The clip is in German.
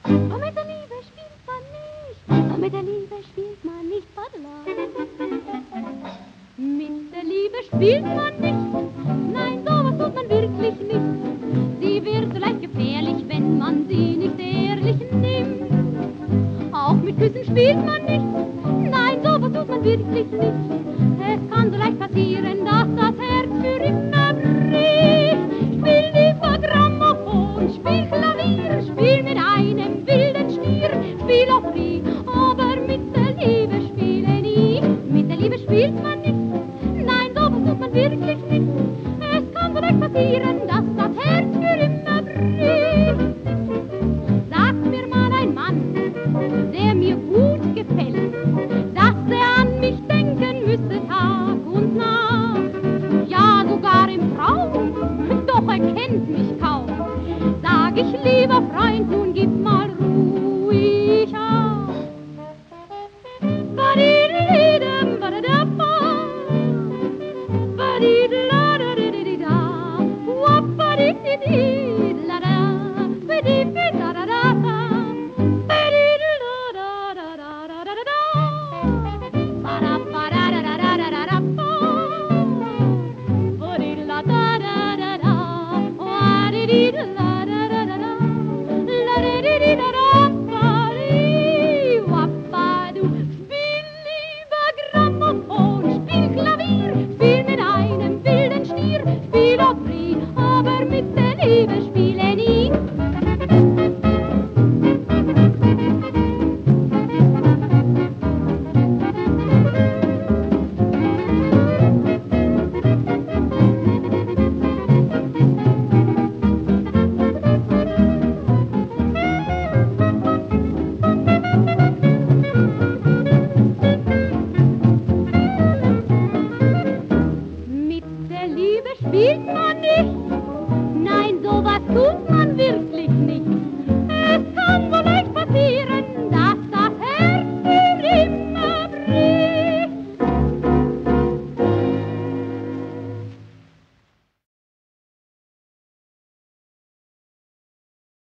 Oh, mit der Liebe spielt man nicht, oh, mit der Liebe spielt man nicht, Badela. Mit der Liebe spielt man nicht, nein, sowas tut man wirklich nicht. Sie wird so leicht gefährlich, wenn man sie nicht ehrlich nimmt. Auch mit Küssen spielt man nicht, nein, sowas tut man wirklich nicht. Es kann so leicht passieren,